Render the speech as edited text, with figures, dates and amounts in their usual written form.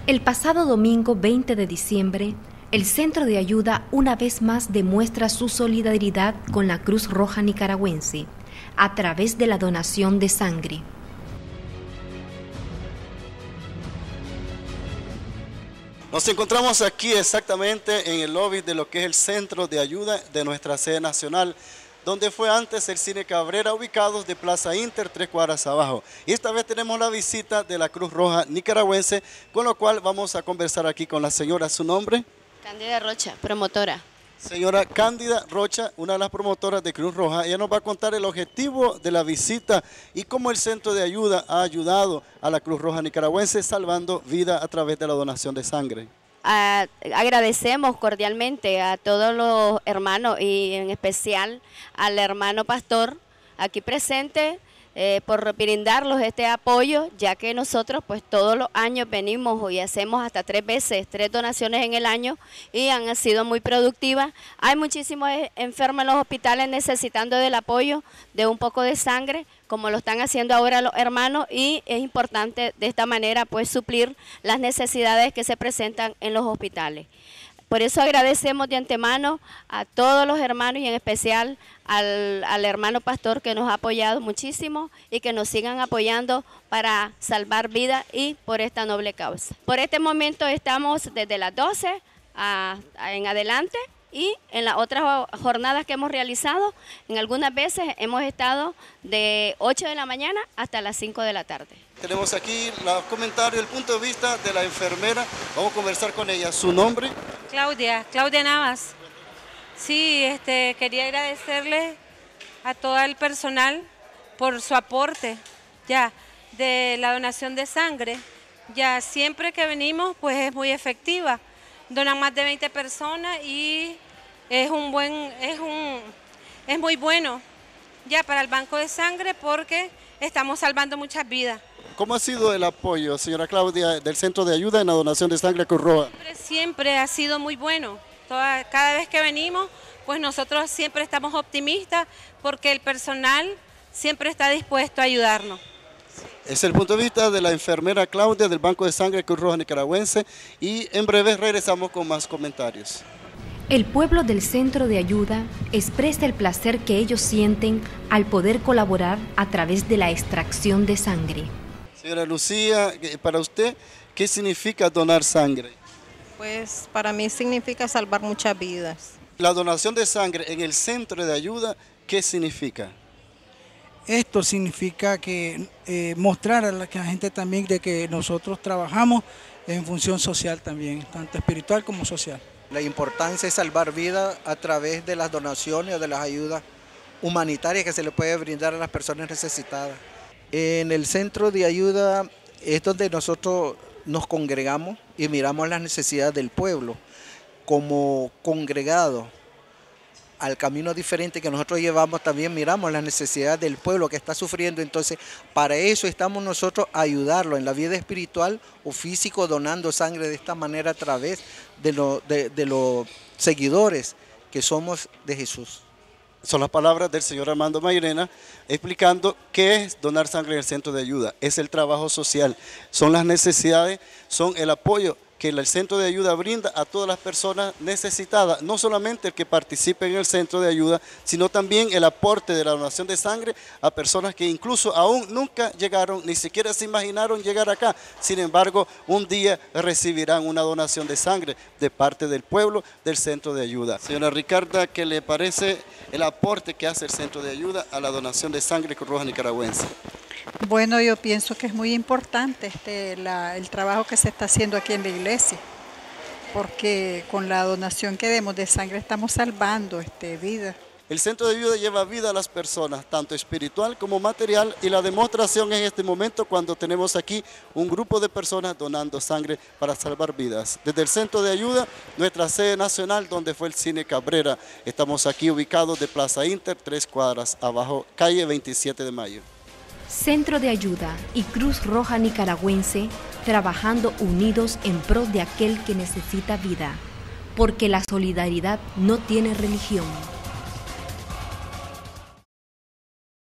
El pasado domingo 20 de diciembre, el Centro de Ayuda una vez más demuestra su solidaridad con la Cruz Roja Nicaragüense a través de la donación de sangre. Nos encontramos aquí exactamente en el lobby de lo que es el Centro de Ayuda de nuestra sede nacional, donde fue antes el Cine Cabrera, ubicados de Plaza Inter, 3 cuadras abajo. Y esta vez tenemos la visita de la Cruz Roja Nicaragüense, con lo cual vamos a conversar aquí con la señora. ¿Su nombre? Cándida Rocha, promotora. Señora Cándida Rocha, una de las promotoras de Cruz Roja. Ella nos va a contar el objetivo de la visita y cómo el Centro de Ayuda ha ayudado a la Cruz Roja Nicaragüense salvando vida a través de la donación de sangre. Agradecemos cordialmente a todos los hermanos y en especial al hermano pastor aquí presente por brindarlos este apoyo, ya que nosotros pues todos los años venimos y hacemos hasta 3 donaciones en el año y han sido muy productivas. Hay muchísimos enfermos en los hospitales necesitando del apoyo de un poco de sangre, como lo están haciendo ahora los hermanos, y es importante de esta manera pues suplir las necesidades que se presentan en los hospitales. Por eso agradecemos de antemano a todos los hermanos y en especial al hermano pastor que nos ha apoyado muchísimo y que nos sigan apoyando para salvar vidas y por esta noble causa. Por este momento estamos desde las 12 en adelante. Y en las otras jornadas que hemos realizado, en algunas veces hemos estado de 8 de la mañana hasta las 5 de la tarde. Tenemos aquí los comentarios, el punto de vista de la enfermera. Vamos a conversar con ella. ¿Su nombre? Claudia Navas. Sí, quería agradecerle a todo el personal por su aporte de la donación de sangre. Ya siempre que venimos pues es muy efectiva. Donan más de 20 personas y es muy bueno ya para el banco de sangre porque estamos salvando muchas vidas. ¿Cómo ha sido el apoyo, señora Claudia, del Centro de Ayuda en la donación de sangre Cruz Roja? Siempre ha sido muy bueno. Cada vez que venimos, pues nosotros siempre estamos optimistas porque el personal siempre está dispuesto a ayudarnos. Es el punto de vista de la enfermera Claudia del Banco de Sangre Cruz Roja Nicaragüense y en breve regresamos con más comentarios. El pueblo del Centro de Ayuda expresa el placer que ellos sienten al poder colaborar a través de la extracción de sangre. Señora Lucía, para usted, ¿qué significa donar sangre? Pues para mí significa salvar muchas vidas. La donación de sangre en el Centro de Ayuda, ¿qué significa? Esto significa que mostrar a la gente también de que nosotros trabajamos en función social también, tanto espiritual como social. La importancia es salvar vidas a través de las donaciones o de las ayudas humanitarias que se le puede brindar a las personas necesitadas. En el Centro de Ayuda es donde nosotros nos congregamos y miramos las necesidades del pueblo como congregados. Al camino diferente que nosotros llevamos también miramos las necesidades del pueblo que está sufriendo, entonces para eso estamos nosotros a ayudarlo en la vida espiritual o físico, donando sangre de esta manera a través de los seguidores que somos de Jesús. Son las palabras del señor Armando Mairena explicando qué es donar sangre en el Centro de Ayuda. Es el trabajo social, son las necesidades, son el apoyo que el Centro de Ayuda brinda a todas las personas necesitadas, no solamente el que participe en el Centro de Ayuda, sino también el aporte de la donación de sangre a personas que incluso aún nunca llegaron, ni siquiera se imaginaron llegar acá. Sin embargo, un día recibirán una donación de sangre de parte del pueblo del Centro de Ayuda. Señora Ricarda, ¿qué le parece el aporte que hace el Centro de Ayuda a la donación de sangre Cruz Roja Nicaragüense? Bueno, yo pienso que es muy importante el trabajo que se está haciendo aquí en la iglesia, porque con la donación que demos de sangre estamos salvando vidas. El Centro de Ayuda lleva vida a las personas, tanto espiritual como material, y la demostración en este momento cuando tenemos aquí un grupo de personas donando sangre para salvar vidas. Desde el Centro de Ayuda, nuestra sede nacional, donde fue el Cine Cabrera, estamos aquí ubicados de Plaza Inter, 3 cuadras abajo, calle 27 de Mayo. Centro de Ayuda y Cruz Roja Nicaragüense trabajando unidos en pro de aquel que necesita vida, porque la solidaridad no tiene religión.